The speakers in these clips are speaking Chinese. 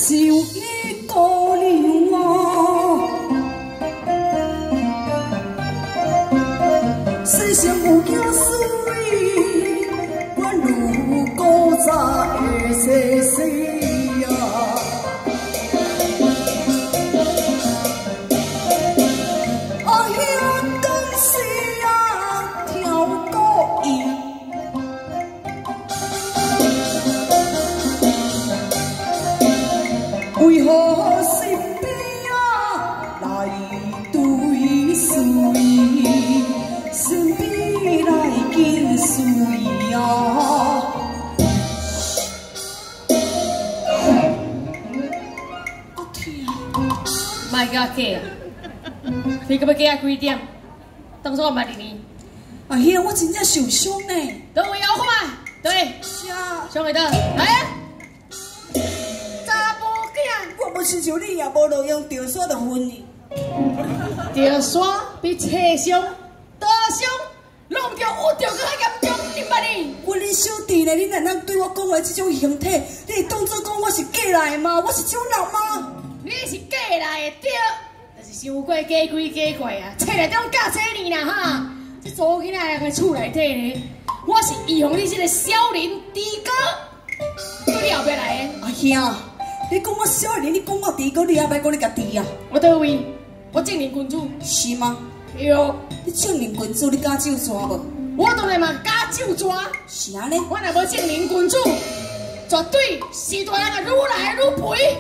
想起故乡啊，世上有件水，宛如古早的西西啊。啊兄，讲是啊，跳故意。 为何身边啊来对水，身边来紧水啊？我天啊！ 卖甲假啊！你可要假几点？当初我捌你。 啊兄，我真正受伤呢。 等我摇看，对， 啥？ 上会倒来啊！ 我无亲像你也无路用吊刷就分去。 吊刷比车伤、刀伤，弄着有着更较严重，你捌你？ 我恁小弟呢？恁哪能对我讲话这种形体？你会当作讲我是假来的吗？我是这种人吗？ 你是假来的对，但是伤过假鬼假怪啊！册内底拢教册呢啦哈！这查某囡仔个厝内底呢，我是预防你这个小林猪哥，你后壁来的。 阿兄。 你讲我小人，你讲我弟哥，你也别讲你家弟啊？ 我倒位，我正人君子。 是吗？ 有。 你正人君子，你敢手抓无？ 我当然嘛敢手抓。 是安尼？ 我若无正人君子，绝对是大人啊，愈来愈肥。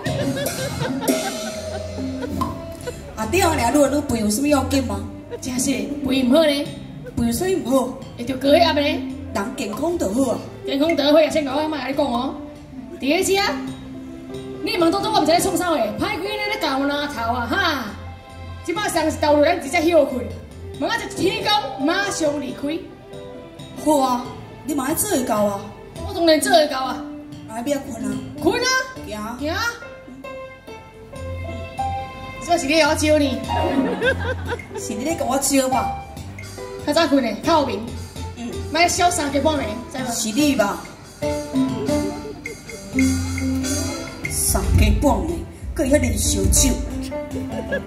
啊对啊，愈来愈肥有啥物要紧吗？ 真是肥唔好呢？ 肥有啥物唔好？ 会着高血压呢？ 人健康就好啊。健康得好啊，先讲我莫甲你讲哦。第二次啊。 你问多多，我毋知你创啥诶，歹几日咧教烂头啊哈！即摆上是投入咱直接休困，问啊一天工马上离开。 好啊，你嘛爱做会到啊？ 我当然做会到啊。 爱要困啊？ 困啊！ 行行。这是你要我招你？ 是你咧甲我招吧？ 较早困诶，较后面。莫小3更半暝，知无？ 是你吧？3更半暝，搁会遐啉烧酒。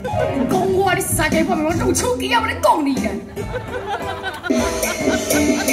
讲我你3更半暝，我弄手机啊！我咧讲你啊！